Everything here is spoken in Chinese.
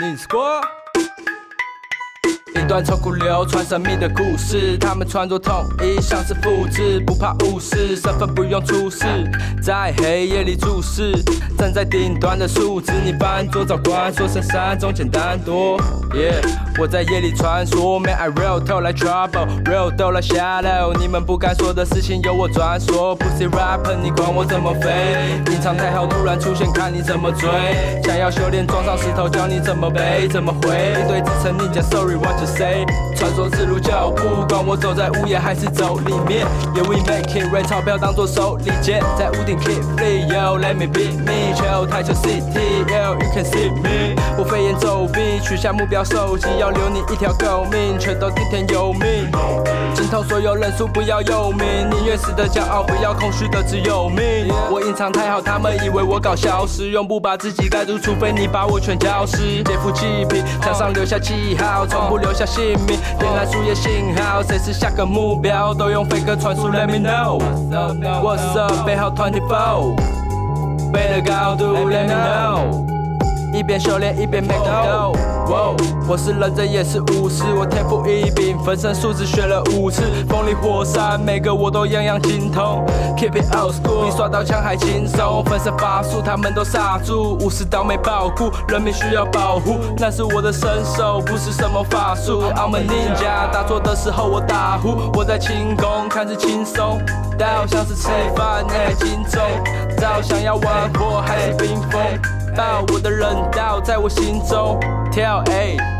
Ninja Squad。一段从古流传神秘的故事，他们穿着统一，像是复制，不怕误事，身份不用出示，在黑夜里注视，站在顶端的数字，你翻桌找关，说声山中简单多。Yeah， 我在夜里穿梭 ，Man I real talk like trouble，real talk like shadow， 你们不敢说的事情由我专说。Pussy rapper， 你管我怎么飞？隐藏太好，突然出现，看你怎么追。想要修炼，撞上石头，教你怎么背，怎么回？一堆自称ninja，Sorry what you say？ 穿梭自如脚步，管我走在屋檐还是走里面。Yeah we make it rain， 钞票当作手里剑，在屋顶 keep free，Yo let me beat me， 球台球 City，Yo you can see me。我飞檐走壁，取下目标手机，要留你一条狗命，全都听天由命。精通所有人数，不要有名，宁愿死的骄傲，不要空虚的只有命。我隐藏太好，他们以为我搞消失，永不把自己盖住，除非你把我全浇湿。劫富济贫，墙上留下记号，从不留下姓名。点燃树叶信号，谁是下个目标？都用飞鸽传书 ，Let me know。What's up？ 背后24，飞的高度 ，Let me know。一边修炼一边 make dough。我是忍者也是武士，我天赋异禀，分身术只学了5次，风里火山每个我都样样精通。Keep it old school， 比耍刀枪还轻松，分身法术他们都刹住，50刀没保护，人民需要保护，那是我的身手，不是什么法术。I'm a ninja， 打坐的时候我打呼，我在轻功看似轻松，但像是吃饭轻重，早想要玩火还是冰封。我的人道在我心中跳，